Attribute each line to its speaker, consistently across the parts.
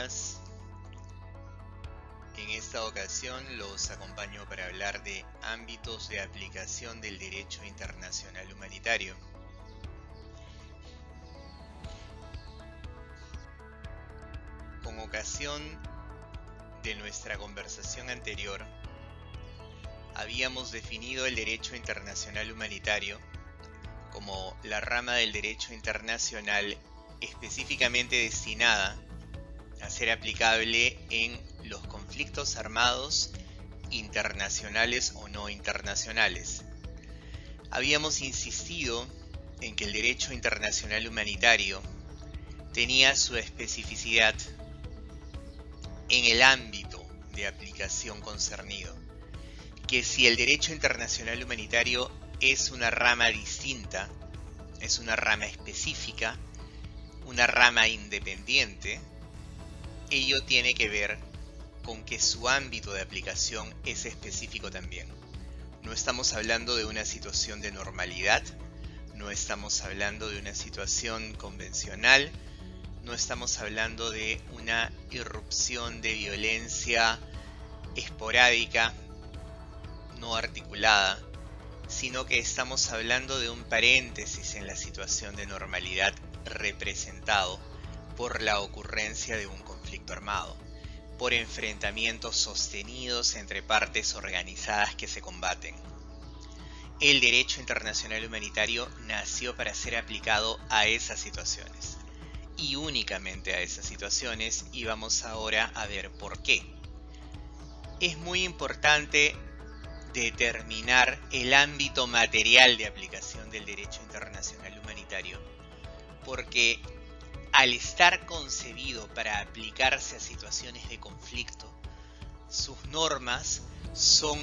Speaker 1: días. En esta ocasión los acompaño para hablar de ámbitos de aplicación del derecho internacional humanitario. Con ocasión de nuestra conversación anterior, habíamos definido el derecho internacional humanitario como la rama del derecho internacional específicamente destinada a ser aplicable en los conflictos armados internacionales o no internacionales. Habíamos insistido en que el derecho internacional humanitario tenía su especificidad en el ámbito de aplicación concernido, que si el derecho internacional humanitario es una rama distinta, es una rama específica, una rama independiente, ello tiene que ver con que su ámbito de aplicación es específico también. No estamos hablando de una situación de normalidad, no estamos hablando de una situación convencional, no estamos hablando de una irrupción de violencia esporádica, no articulada, sino que estamos hablando de un paréntesis en la situación de normalidad representado por la ocurrencia de un conflicto armado, por enfrentamientos sostenidos entre partes organizadas que se combaten. El derecho internacional humanitario nació para ser aplicado a esas situaciones, y únicamente a esas situaciones, y vamos ahora a ver por qué. Es muy importante determinar el ámbito material de aplicación del derecho internacional humanitario, porque al estar concebido para aplicarse a situaciones de conflicto, sus normas son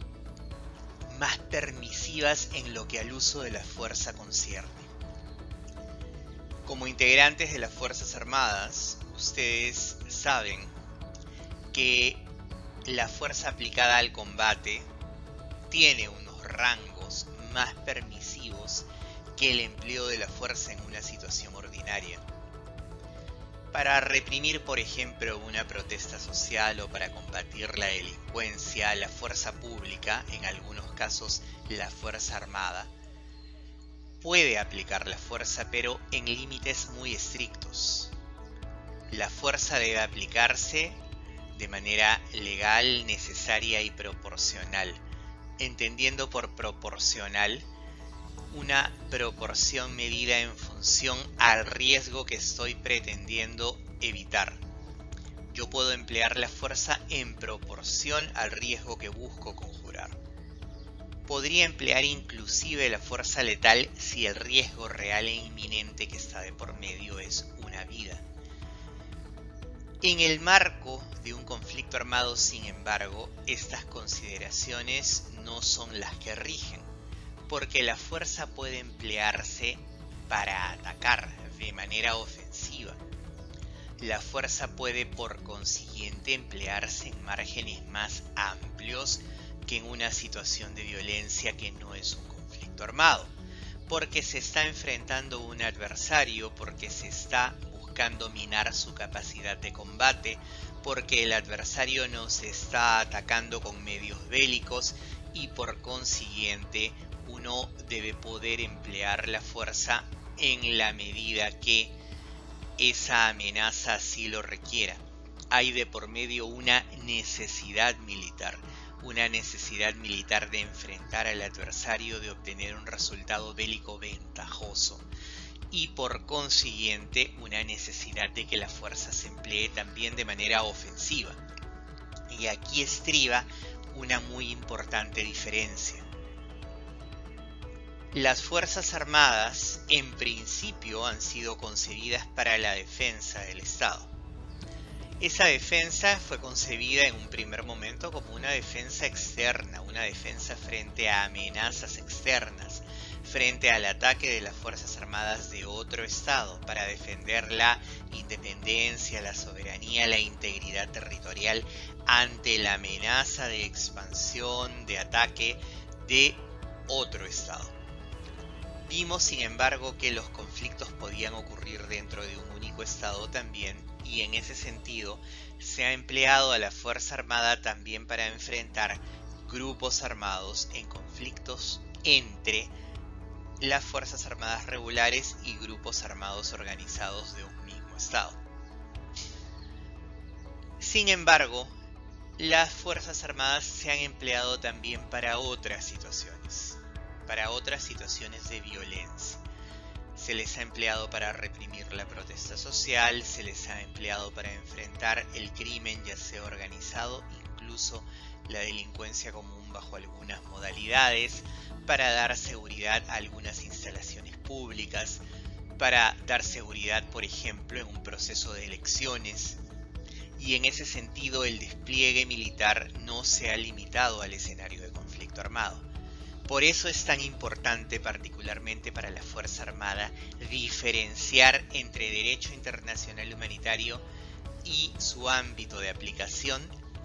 Speaker 1: más permisivas en lo que al uso de la fuerza concierne. Como integrantes de las Fuerzas Armadas, ustedes saben que la fuerza aplicada al combate tiene unos rangos más permisivos que el empleo de la fuerza en una situación ordinaria. Para reprimir, por ejemplo, una protesta social o para combatir la delincuencia, la fuerza pública, en algunos casos la fuerza armada, puede aplicar la fuerza, pero en límites muy estrictos. La fuerza debe aplicarse de manera legal, necesaria y proporcional, entendiendo por proporcional una proporción medida en función al riesgo que estoy pretendiendo evitar. Yo puedo emplear la fuerza en proporción al riesgo que busco conjurar. Podría emplear inclusive la fuerza letal si el riesgo real e inminente que está de por medio es una vida. En el marco de un conflicto armado, sin embargo, estas consideraciones no son las que rigen, porque la fuerza puede emplearse para atacar de manera ofensiva. La fuerza puede, por consiguiente, emplearse en márgenes más amplios que en una situación de violencia que no es un conflicto armado, porque se está enfrentando a un adversario, porque se está buscando minar su capacidad de combate, porque el adversario nos está atacando con medios bélicos y por consiguiente uno debe poder emplear la fuerza en la medida que esa amenaza así lo requiera. Hay de por medio una necesidad militar de enfrentar al adversario, de obtener un resultado bélico ventajoso y por consiguiente una necesidad de que la fuerza se emplee también de manera ofensiva. Y aquí estriba una muy importante diferencia. Las Fuerzas Armadas en principio han sido concebidas para la defensa del Estado. Esa defensa fue concebida en un primer momento como una defensa externa, una defensa frente a amenazas externas, frente al ataque de las Fuerzas Armadas de otro Estado, para defender la independencia, la soberanía, la integridad territorial ante la amenaza de expansión, de ataque de otro Estado. Vimos, sin embargo, que los conflictos podían ocurrir dentro de un único Estado también, y en ese sentido se ha empleado a la Fuerza Armada también para enfrentar grupos armados en conflictos entre las Fuerzas Armadas regulares y grupos armados organizados de un mismo Estado. Sin embargo, las Fuerzas Armadas se han empleado también para otras situaciones de violencia. Se les ha empleado para reprimir la protesta social, se les ha empleado para enfrentar el crimen, ya sea organizado, incluso la delincuencia común bajo algunas modalidades, para dar seguridad a algunas instalaciones públicas, para dar seguridad, por ejemplo, en un proceso de elecciones. Y en ese sentido el despliegue militar no se ha limitado al escenario de conflicto armado. Por eso es tan importante, particularmente para la Fuerza Armada, diferenciar entre derecho internacional humanitario y su ámbito de aplicación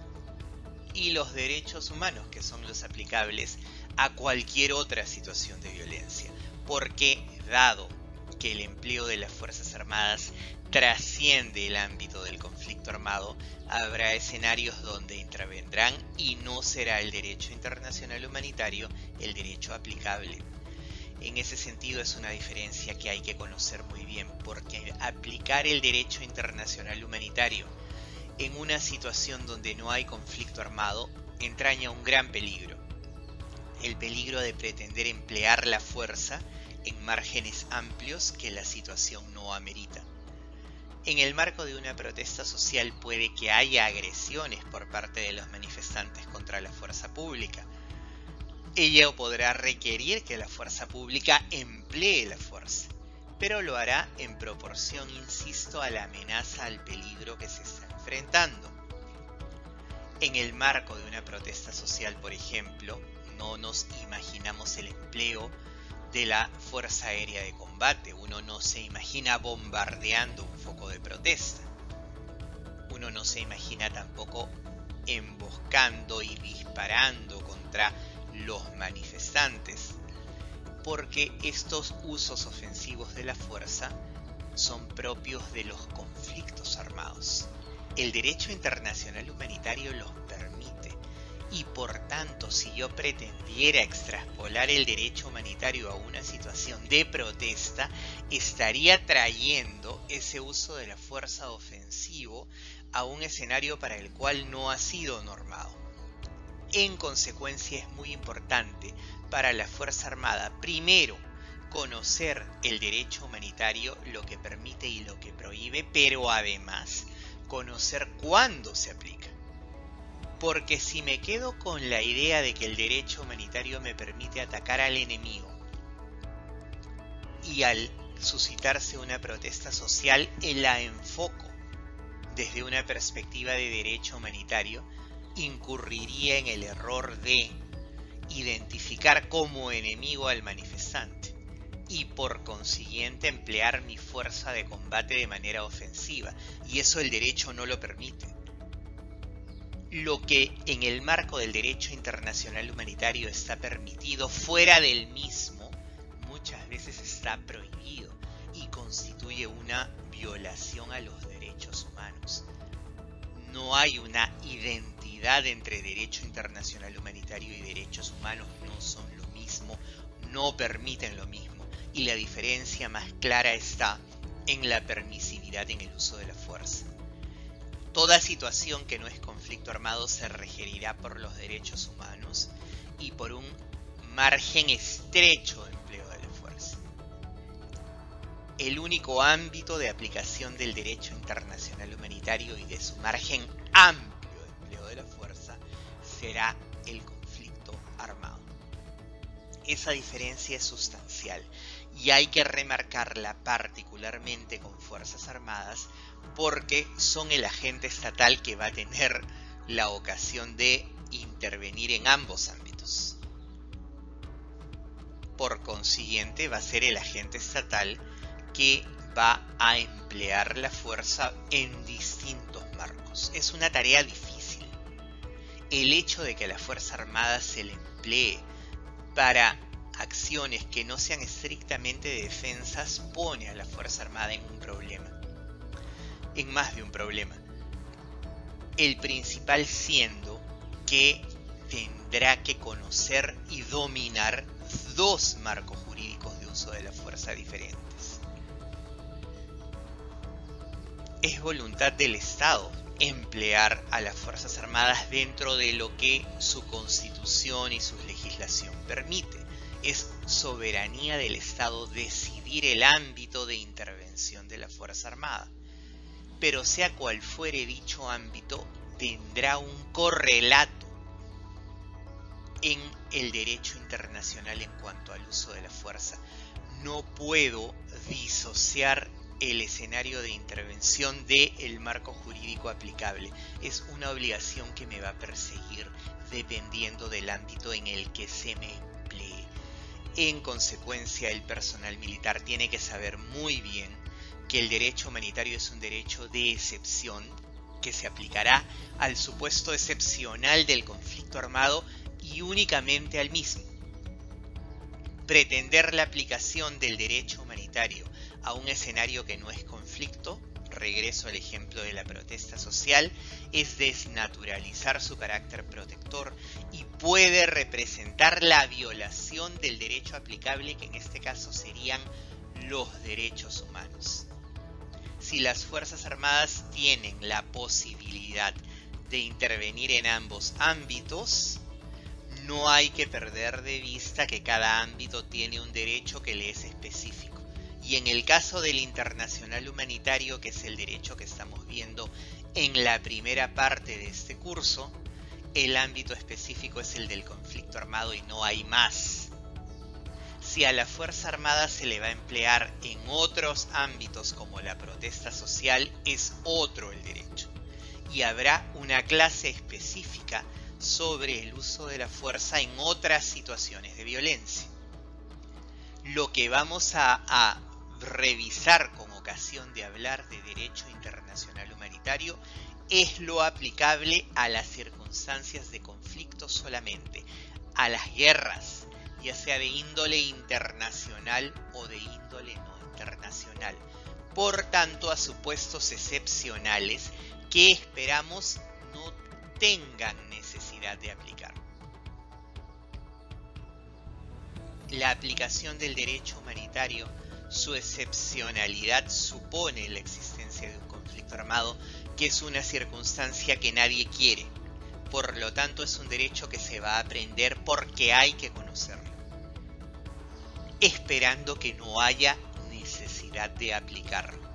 Speaker 1: y los derechos humanos, que son los aplicables a cualquier otra situación de violencia. Porque, dado que el empleo de las Fuerzas Armadas trasciende el ámbito del conflicto armado, habrá escenarios donde intervendrán y no será el derecho internacional humanitario el derecho aplicable. En ese sentido es una diferencia que hay que conocer muy bien, porque aplicar el derecho internacional humanitario en una situación donde no hay conflicto armado entraña un gran peligro. El peligro de pretender emplear la fuerza en márgenes amplios que la situación no amerita. En el marco de una protesta social puede que haya agresiones por parte de los manifestantes contra la fuerza pública. Ello podrá requerir que la fuerza pública emplee la fuerza, pero lo hará en proporción, insisto, a la amenaza, al peligro que se está enfrentando. En el marco de una protesta social, por ejemplo, no nos imaginamos el empleo de la Fuerza Aérea de Combate. Uno no se imagina bombardeando un foco de protesta. Uno no se imagina tampoco emboscando y disparando contra los manifestantes, porque estos usos ofensivos de la fuerza son propios de los conflictos armados. El derecho internacional humanitario los permite. Y por tanto, si yo pretendiera extrapolar el derecho humanitario a una situación de protesta, estaría trayendo ese uso de la fuerza ofensivo a un escenario para el cual no ha sido normado. En consecuencia, es muy importante para la Fuerza Armada, primero, conocer el derecho humanitario, lo que permite y lo que prohíbe, pero además conocer cuándo se aplica. Porque si me quedo con la idea de que el derecho humanitario me permite atacar al enemigo y al suscitarse una protesta social la enfoco desde una perspectiva de derecho humanitario, incurriría en el error de identificar como enemigo al manifestante y por consiguiente emplear mi fuerza de combate de manera ofensiva, y eso el derecho no lo permite. Lo que en el marco del derecho internacional humanitario está permitido, fuera del mismo, muchas veces está prohibido y constituye una violación a los derechos humanos. No hay una identidad entre derecho internacional humanitario y derechos humanos, no son lo mismo, no permiten lo mismo, y la diferencia más clara está en la permisividad en el uso de la fuerza. Toda situación que no es conflicto armado se regirá por los derechos humanos y por un margen estrecho de empleo de la fuerza. El único ámbito de aplicación del derecho internacional humanitario y de su margen amplio de empleo de la fuerza será el conflicto armado. Esa diferencia es sustancial y hay que remarcarla particularmente con Fuerzas Armadas, porque son el agente estatal que va a tener la ocasión de intervenir en ambos ámbitos. Por consiguiente, va a ser el agente estatal que va a emplear la fuerza en distintos marcos. Es una tarea difícil. El hecho de que a la Fuerza Armada se le emplee para acciones que no sean estrictamente defensas pone a la Fuerza Armada en un problema. en más de un problema. El principal siendo que tendrá que conocer y dominar dos marcos jurídicos de uso de la fuerza diferentes. Es voluntad del Estado emplear a las Fuerzas Armadas dentro de lo que su Constitución y su legislación permite. Es soberanía del Estado decidir el ámbito de intervención de la Fuerza Armada. Pero sea cual fuere dicho ámbito, tendrá un correlato en el derecho internacional en cuanto al uso de la fuerza. No puedo disociar el escenario de intervención del marco jurídico aplicable. Es una obligación que me va a perseguir dependiendo del ámbito en el que se me emplee. En consecuencia, el personal militar tiene que saber muy bien que el derecho humanitario es un derecho de excepción que se aplicará al supuesto excepcional del conflicto armado y únicamente al mismo. Pretender la aplicación del derecho humanitario a un escenario que no es conflicto, regreso al ejemplo de la protesta social, es desnaturalizar su carácter protector y puede representar la violación del derecho aplicable, que en este caso serían los derechos humanos. Si las Fuerzas Armadas tienen la posibilidad de intervenir en ambos ámbitos, no hay que perder de vista que cada ámbito tiene un derecho que le es específico. Y en el caso del internacional humanitario, que es el derecho que estamos viendo en la primera parte de este curso, el ámbito específico es el del conflicto armado y no hay más. Si a la Fuerza Armada se le va a emplear en otros ámbitos como la protesta social, es otro el derecho. Y habrá una clase específica sobre el uso de la fuerza en otras situaciones de violencia. Lo que vamos a revisar con ocasión de hablar de derecho internacional humanitario es lo aplicable a las circunstancias de conflicto solamente, a las guerras, ya sea de índole internacional o de índole no internacional. Por tanto, a supuestos excepcionales que esperamos no tengan necesidad de aplicar. La aplicación del derecho humanitario, su excepcionalidad supone la existencia de un conflicto armado, que es una circunstancia que nadie quiere. Por lo tanto, es un derecho que se va a aprender porque hay que conocerlo, esperando que no haya necesidad de aplicarlo.